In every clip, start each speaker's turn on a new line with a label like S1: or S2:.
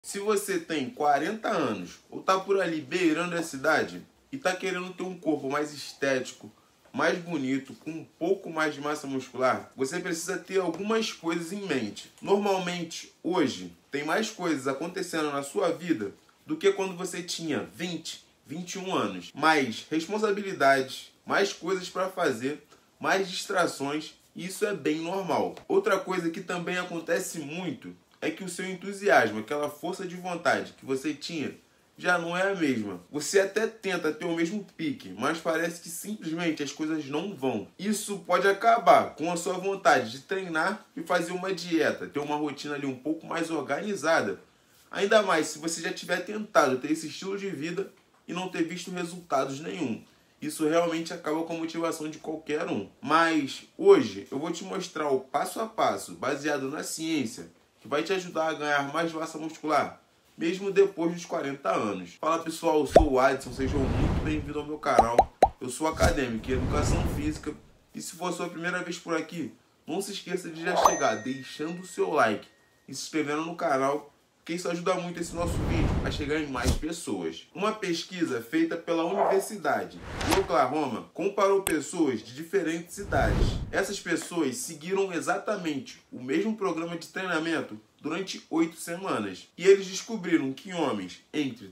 S1: Se você tem 40 anos ou está por ali beirando essa idade e está querendo ter um corpo mais estético, mais bonito, com um pouco mais de massa muscular, você precisa ter algumas coisas em mente. Normalmente, hoje, tem mais coisas acontecendo na sua vida do que quando você tinha 20, 21 anos. Mais responsabilidades, mais coisas para fazer, mais distrações, e isso é bem normal. Outra coisa que também acontece muito é que o seu entusiasmo, aquela força de vontade que você tinha, já não é a mesma. Você até tenta ter o mesmo pique, mas parece que simplesmente as coisas não vão. Isso pode acabar com a sua vontade de treinar e fazer uma dieta, ter uma rotina ali um pouco mais organizada. Ainda mais se você já tiver tentado ter esse estilo de vida e não ter visto resultados nenhum. Isso realmente acaba com a motivação de qualquer um. Mas hoje eu vou te mostrar o passo a passo, baseado na ciência, que vai te ajudar a ganhar mais massa muscular, mesmo depois dos 40 anos. Fala pessoal, eu sou o Adson, sejam muito bem-vindos ao meu canal. Eu sou acadêmico em Educação Física e se for a sua primeira vez por aqui, não se esqueça de já chegar deixando o seu like e se inscrevendo no canal, porque isso ajuda muito esse nosso vídeo a chegar em mais pessoas. Uma pesquisa feita pela Universidade de Oklahoma comparou pessoas de diferentes idades. Essas pessoas seguiram exatamente o mesmo programa de treinamento durante 8 semanas. E eles descobriram que homens entre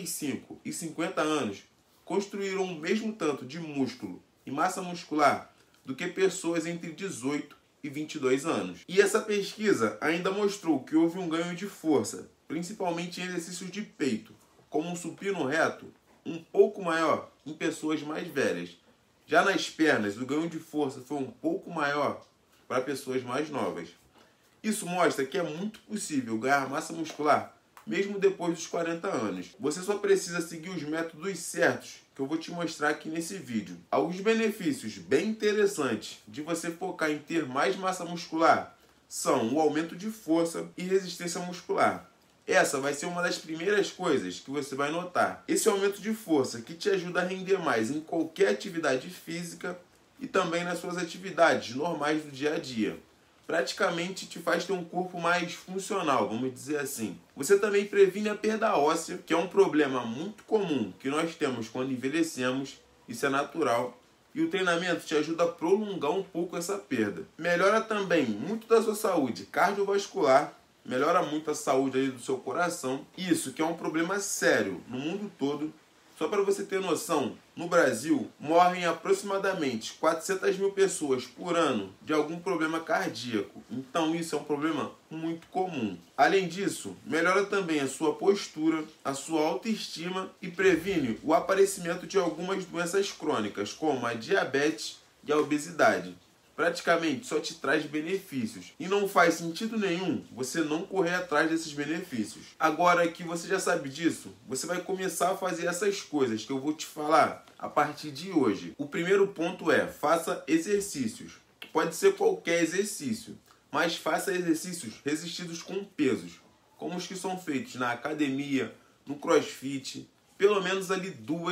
S1: 35 e 50 anos construíram o mesmo tanto de músculo e massa muscular do que pessoas entre 18 e 22 anos. E essa pesquisa ainda mostrou que houve um ganho de força, principalmente em exercícios de peito, como um supino reto, um pouco maior em pessoas mais velhas. Já nas pernas, o ganho de força foi um pouco maior para pessoas mais novas. Isso mostra que é muito possível ganhar massa muscular mesmo depois dos 40 anos. Você só precisa seguir os métodos certos que eu vou te mostrar aqui nesse vídeo. Alguns benefícios bem interessantes de você focar em ter mais massa muscular são o aumento de força e resistência muscular. Essa vai ser uma das primeiras coisas que você vai notar. Esse aumento de força que te ajuda a render mais em qualquer atividade física e também nas suas atividades normais do dia a dia. Praticamente te faz ter um corpo mais funcional, vamos dizer assim. Você também previne a perda óssea, que é um problema muito comum que nós temos quando envelhecemos, isso é natural, e o treinamento te ajuda a prolongar um pouco essa perda. Melhora também muito da sua saúde cardiovascular, melhora muito a saúde aí do seu coração, isso que é um problema sério no mundo todo. Só para você ter noção, no Brasil morrem aproximadamente 400 mil pessoas por ano de algum problema cardíaco. Então isso é um problema muito comum. Além disso, melhora também a sua postura, a sua autoestima e previne o aparecimento de algumas doenças crônicas, como a diabetes e a obesidade. Praticamente só te traz benefícios. E não faz sentido nenhum você não correr atrás desses benefícios. Agora que você já sabe disso, você vai começar a fazer essas coisas que eu vou te falar a partir de hoje. O primeiro ponto é, faça exercícios. Pode ser qualquer exercício, mas faça exercícios resistidos com pesos, como os que são feitos na academia, no crossfit, pelo menos ali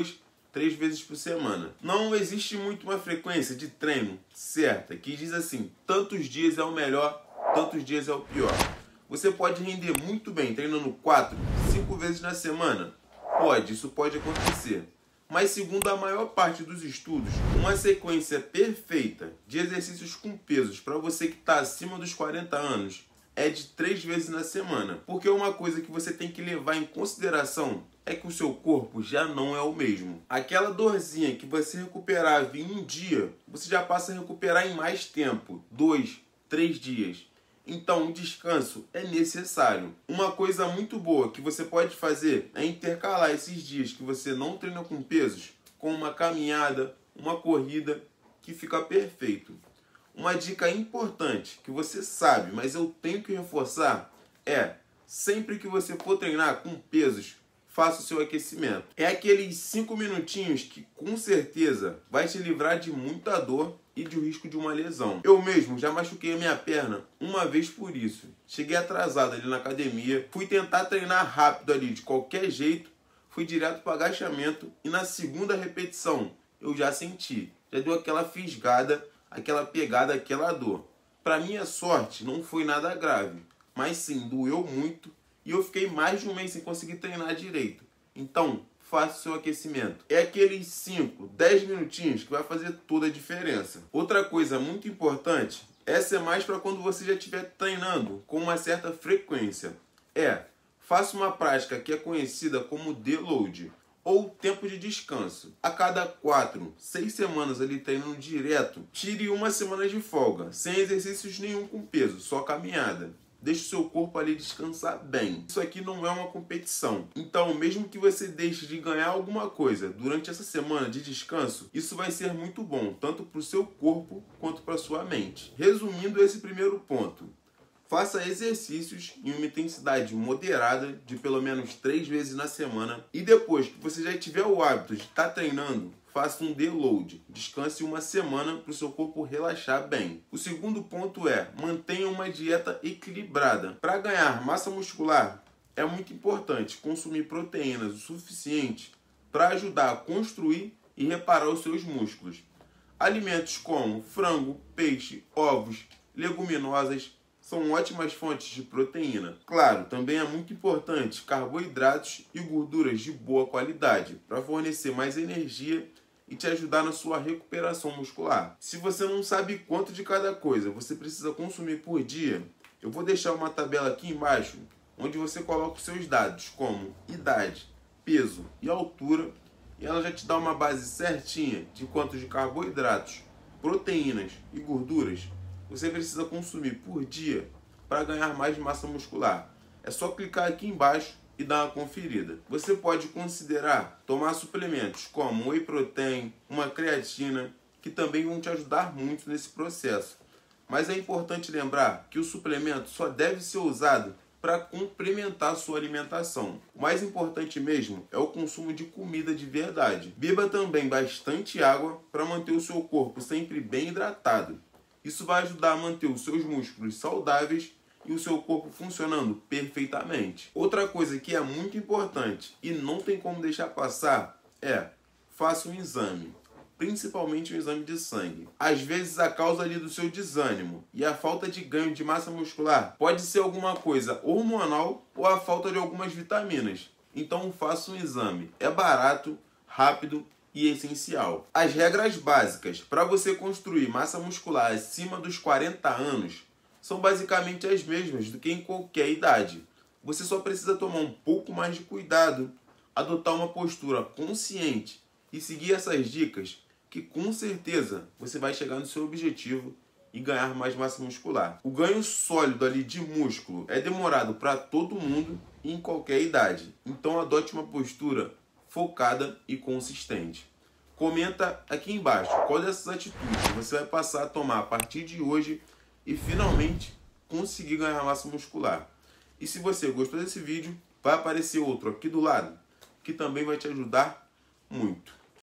S1: 2-3 vezes por semana. Não existe muito uma frequência de treino certa que diz assim, tantos dias é o melhor, tantos dias é o pior. Você pode render muito bem treinando 4, 5 vezes na semana? Pode, isso pode acontecer. Mas segundo a maior parte dos estudos, uma sequência perfeita de exercícios com pesos para você que está acima dos 40 anos é de 3 vezes na semana. Porque uma coisa que você tem que levar em consideração é que o seu corpo já não é o mesmo. Aquela dorzinha que você recuperava em um dia, você já passa a recuperar em mais tempo, 2, 3 dias. Então o descanso é necessário. Uma coisa muito boa que você pode fazer é intercalar esses dias que você não treina com pesos com uma caminhada, uma corrida, que fica perfeito. Uma dica importante que você sabe, mas eu tenho que reforçar, é sempre que você for treinar com pesos, faça o seu aquecimento. É aqueles 5 minutinhos que com certeza vai te livrar de muita dor e de risco de uma lesão. Eu mesmo já machuquei a minha perna uma vez por isso. Cheguei atrasado ali na academia, fui tentar treinar rápido ali de qualquer jeito, fui direto para o agachamento e na segunda repetição eu já senti, já deu aquela fisgada, aquela pegada, aquela dor. Para minha sorte não foi nada grave, mas sim doeu muito e eu fiquei mais de um mês sem conseguir treinar direito. Então, faça o seu aquecimento. É aqueles 5, 10 minutinhos que vai fazer toda a diferença. Outra coisa muito importante, essa é mais para quando você já estiver treinando com uma certa frequência. Faça uma prática que é conhecida como deload, ou tempo de descanso. A cada 4, 6 semanas ali treinando direto, tire uma semana de folga, sem exercícios nenhum com peso, só caminhada. Deixe o seu corpo ali descansar bem. Isso aqui não é uma competição. Então, mesmo que você deixe de ganhar alguma coisa durante essa semana de descanso, isso vai ser muito bom, tanto para o seu corpo quanto para a sua mente. Resumindo esse primeiro ponto, faça exercícios em uma intensidade moderada de pelo menos 3 vezes na semana. E depois que você já tiver o hábito de estar treinando, faça um deload. Descanse uma semana para o seu corpo relaxar bem. O segundo ponto é, mantenha uma dieta equilibrada. Para ganhar massa muscular, é muito importante consumir proteínas o suficiente para ajudar a construir e reparar os seus músculos. Alimentos como frango, peixe, ovos, leguminosas, são ótimas fontes de proteína. Claro, também é muito importante carboidratos e gorduras de boa qualidade para fornecer mais energia e te ajudar na sua recuperação muscular. Se você não sabe quanto de cada coisa você precisa consumir por dia, eu vou deixar uma tabela aqui embaixo onde você coloca os seus dados como idade, peso e altura, e ela já te dá uma base certinha de quanto de carboidratos, proteínas e gorduras você precisa consumir por dia para ganhar mais massa muscular. É só clicar aqui embaixo e dar uma conferida. Você pode considerar tomar suplementos como whey protein, uma creatina, que também vão te ajudar muito nesse processo. Mas é importante lembrar que o suplemento só deve ser usado para complementar a sua alimentação. O mais importante mesmo é o consumo de comida de verdade. Beba também bastante água para manter o seu corpo sempre bem hidratado. Isso vai ajudar a manter os seus músculos saudáveis e o seu corpo funcionando perfeitamente. Outra coisa que é muito importante e não tem como deixar passar é faça um exame, principalmente um exame de sangue. Às vezes a causa ali do seu desânimo e a falta de ganho de massa muscular pode ser alguma coisa hormonal ou a falta de algumas vitaminas. Então faça um exame. É barato, rápido e essencial. As regras básicas para você construir massa muscular acima dos 40 anos são basicamente as mesmas do que em qualquer idade. Você só precisa tomar um pouco mais de cuidado, adotar uma postura consciente e seguir essas dicas que com certeza você vai chegar no seu objetivo e ganhar mais massa muscular. O ganho sólido ali de músculo é demorado para todo mundo e em qualquer idade. Então adote uma postura focada e consistente. Comenta aqui embaixo qual dessas atitudes você vai passar a tomar a partir de hoje e finalmente conseguir ganhar massa muscular. E se você gostou desse vídeo, vai aparecer outro aqui do lado que também vai te ajudar muito.